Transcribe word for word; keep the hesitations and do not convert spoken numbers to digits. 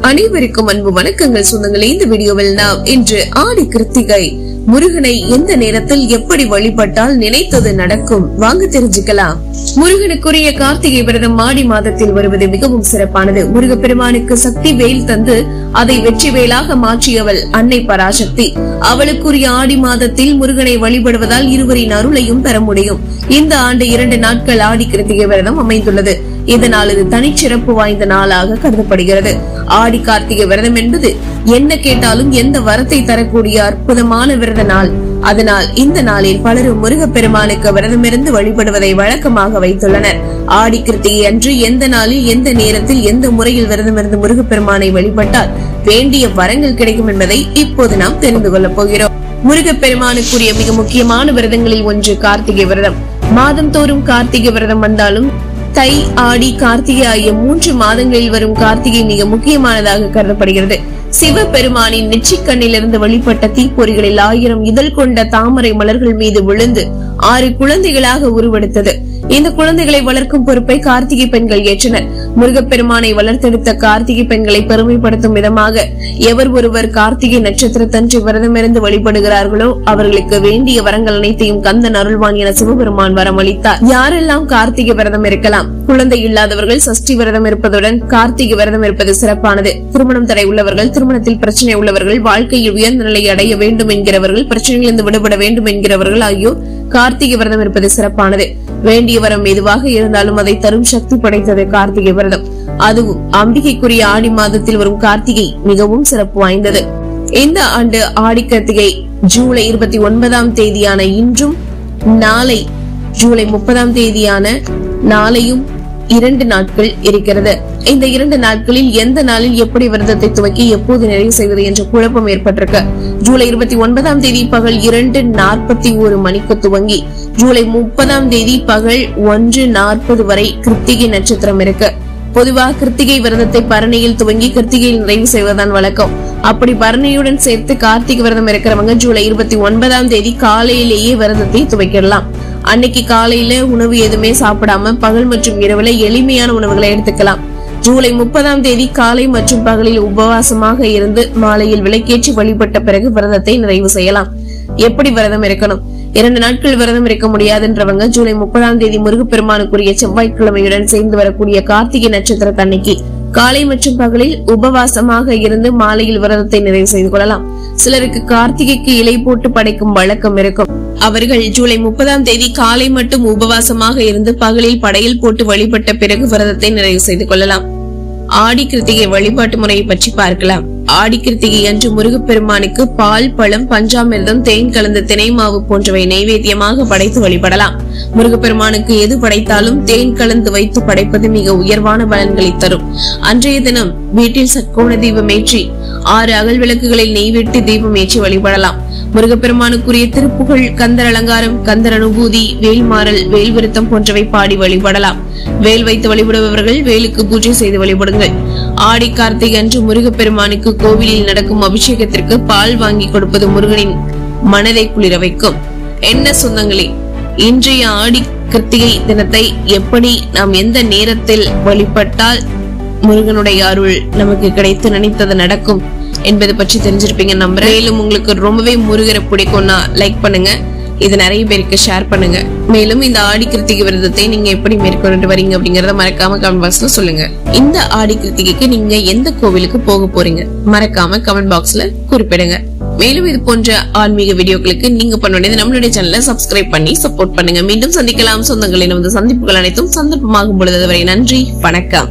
அனைவருக்கும் அன்பு வணக்கங்கள் சொந்தங்களே. இந்த வீடியோவில் நாம் இன்று ஆடி கிருத்திகை முருகனை எந்த நேரத்தில் எப்படி வழிபட்டால் நினைத்தது நடக்கும் வாங்க தெரிஞ்சுக்கலாம். முருகனுக்குரிய கார்த்திகை விரதம் ஆடி மாதத்தில் வருவது மிகவும் சிறப்பானது. முருகப்பெருமானுக்கு சக்தி வேல் தந்து அதை வெற்றி வேலாக மாற்றியவள் அன்னை பராசக்தி. அவளுக்குரிய ஆடி மாதத்தில் முருகனை வழிபடுவதால் இருவரின் அருளையும் பெற முடியும். இந்த ஆண்டு இரண்டு நாட்கள் ஆடி கிருத்திகை விரதம் அமைந்துள்ளது. இதனால் இது தனிச்சிறப்பு வாய்ந்த நாளாக கருதப்படுகிறது. ஆடி கார்த்திகை விரதம் என்பது என்ன கேட்டாலும் எந்த வரத்தை தரக்கூடிய அற்புதமான விரத நாள். அதனால் இந்த நாளில் பலரும் முருகப்பெருமானுக்கு விரதமிருந்து வழிபடுவதை வழக்கமாக வைத்துள்ளனர். ஆடி கிருத்திகை அன்று எந்த நாளில் எந்த நேரத்தில் எந்த முறையில் விரதமிருந்து முருகப்பெருமானை வழிபட்டால் வேண்டிய வரங்கள் கிடைக்கும் என்பதை இப்போது நாம் தெரிந்து கொள்ளப் போகிறோம். முருகப்பெருமானுக்குரிய மிக முக்கியமான விரதங்களில் ஒன்று கார்த்திகை விரதம். மாதம் தோறும் கார்த்திகை விரதம் வந்தாலும் தை, ஆடி, கார்த்திகை ஆகிய மூன்று மாதங்களில் வரும் கார்த்திகை மிக முக்கியமானதாக கருதப்படுகிறது. சிவபெருமானின் நெற்றிக்கண்ணிலிருந்து வெளிப்பட்ட தீப்பொறிகளில் ஆயிரம் இதழ் கொண்ட தாமரை மலர்கள் மீது விழுந்து ஆறு குழந்தைகளாக உருவெடுத்தது. இந்த குழந்தைகளை வளர்க்கும் பொறுப்பை கார்த்திகை பெண்கள் ஏற்றனர். முருகப்பெருமானை வளர்த்தெடுத்த கார்த்திகை பெண்களை பெருமைப்படுத்தும் விதமாக எவர் ஒருவர் கார்த்திகை நட்சத்திரத்தன்று விரதமிருந்து வழிபடுகிறார்களோ அவர்களுக்கு வேண்டிய வரங்கள் அனைத்தையும் கந்தன் அருள்வான் என சிவபெருமான் வரம் அளித்தார். யாரெல்லாம் கார்த்திகை விரதம் இருக்கலாம்? குழந்தை இல்லாதவர்கள் சஷ்டி விரதம் இருப்பதுடன் கார்த்திகை விரதம் இருப்பது சிறப்பானது. திருமணம் தடை உள்ளவர்கள், திருமணத்தில் பிரச்சனை உள்ளவர்கள், வாழ்க்கையில் உயர்ந்த நிலையை அடைய வேண்டும் என்கிறவர்கள், பிரச்சனையிலிருந்து விடுபட வேண்டும் என்கிறவர்கள் ஆகியோர் கார்த்திகை விரதம் இருப்பது சிறப்பானது. வேண்டிய வரம் எதுவாக இருந்தாலும் அதை தரும் சக்தி படைத்தது கார்த்திகை விரதம். அதுவும் அம்பிகைக்குரிய ஆடி மாதத்தில் வரும் கார்த்திகை மிகவும் சிறப்பு வாய்ந்தது. இந்த ஆண்டு ஆடி கார்த்திகை ஜூலை இருபத்தி ஒன்பதாம் தேதியான இன்றும் நாளை ஜூலை முப்பதாம் தேதியான நாளையும் இரண்டு நாட்கள் இருக்கிறது. இந்த இரண்டு நாட்களில் எந்த நாளில் எப்படி விரதத்தை துவக்கி எப்போது நிறைவு செய்வது என்ற குழப்பம் ஏற்பட்டிருக்கு. ஜூலை இருபத்தி ஒன்பதாம் தேதி பகல் இரண்டு நாற்பத்தி ஒரு மணிக்கு துவங்கி ஜூலை முப்பதாம் தேதி பகல் ஒன்று நாற்பது வரை கிருத்திகை நட்சத்திரம் இருக்கு. பொதுவாக கிருத்திகை விரதத்தை பரணியில் துவங்கி கிருத்திகையில் நிறைவு செய்வதுதான் வழக்கம். அப்படி பரணியுடன் சேர்த்து கார்த்திகை விரதம் இருக்கிறவங்க ஜூலை இருபத்தி ஒன்பதாம் தேதி காலையிலேயே விரதத்தை துவக்கிடலாம். அன்னைக்கு காலையில உணவு எதுவுமே சாப்பிடாம பகல் மற்றும் இரவுல எளிமையான உணவுகளை எடுத்துக்கலாம். ஜூலை முப்பதாம் தேதி காலை மற்றும் பகலில் உபவாசமாக இருந்து மாலையில் விளக்கேற்றி வழிபட்ட பிறகு விரதத்தை நிறைவு செய்யலாம். எப்படி விரதம் இருக்கணும்? இரண்டு நாட்கள் விரதம் இருக்க முடியாதுன்றவங்க ஜூலை முப்பதாம் தேதி முருகப்பெருமானுக்குரிய செவ்வாய்க்கிழமையுடன் சேர்ந்து வரக்கூடிய கார்த்திகை நட்சத்திரத்தன்னைக்கு காலை மற்றும் பகலில் உபவாசமாக இருந்து மாலையில் விரதத்தை நிறைவு செய்து கொள்ளலாம். சிலருக்கு கார்த்திகைக்கு இலை போட்டு படைக்கும் வழக்கம் இருக்கும். அவர்கள் ஜூலை முப்பதாம் தேதி காலை மட்டும் உபவாசமாக இருந்து பகலில் படையல் போட்டு வழிபட்ட பிறகு விரதத்தை நிறைவு செய்து கொள்ளலாம். ஆடி கிருத்திகை வழிபாட்டு முறையை பற்றி பார்க்கலாம். ஆடி கிருத்திகை அன்று முருகப்பெருமானுக்கு பால், பழம், பஞ்சாமிர்தம், தேன் கலந்த தினை மாவு போன்றவை நைவேத்தியமாக படைத்து வழிபடலாம். முருகப்பெருமானுக்கு எது படைத்தாலும் தேன் கலந்து வைத்து படைப்பது மிக உயர்வான பலன்களை தரும். அன்றைய தினம் வீட்டில் சட்கோண தீபம் ஏற்றி ஆறு அகல் விளக்குகளில் நெய்வேட்டி தீபம் ஏற்றி வழிபடலாம். முருகப்பெருமானுக்குரிய திருப்புகழ், கந்தர் அலங்காரம், கந்தர் அனுபூதி, வேல்மாறல், வேல் விருத்தம் போன்றவை பாடி வழிபடலாம். வேல் வைத்து வழிபடுபவர்கள் வேலுக்கு பூஜை செய்து வழிபடுங்கள். ஆடி கார்த்திகை அன்று முருகப்பெருமானுக்கு கோவிலில் நடக்கும் அபிஷேகத்திற்கு பால் வாங்கி கொடுப்பது முருகனின் மனதை குளிர வைக்கும். என்ன சொந்தங்களே, இன்றைய ஆடி கிருத்திகை தினத்தை எப்படி நாம் எந்த நேரத்தில் வழிபட்டால் முருகனுடைய அருள் நமக்கு கிடைத்து நினைத்தது நடக்கும் என்பது பற்றி தெரிஞ்சிருப்பீங்க நம்புறேன். மேலும் உங்களுக்கு ரொம்பவே முருகரை பிடிக்கும்னா லைக் பண்ணுங்க, இது நிறைய பேருக்கு ஷேர் பண்ணுங்க. மேலும் இந்த ஆடி கிருத்திகை விரதத்தை நீங்க எப்படி மேற்கொண்டு வரீங்க அப்படிங்கறத மறக்காம கமெண்ட் பாக்ஸ்ல சொல்லுங்க. இந்த ஆடி கிருத்திகைக்கு நீங்க எந்த கோவிலுக்கு போக போறீங்க மறக்காம கமெண்ட் பாக்ஸ்ல குறிப்பிடுங்க. மேலும் இது போன்ற ஆன்மீக வீடியோக்களுக்கு நீங்க பண்ண வேண்டியது நம்மளுடைய சேனலை சப்ஸ்கிரைப் பண்ணி சப்போர்ட் பண்ணுங்க. மீண்டும் சந்திக்கலாம் சொந்தங்களின் வந்து சந்திப்புகள் அனைத்தும் சந்தர்ப்பமாகும் பொழுது வரை நன்றி, வணக்கம்.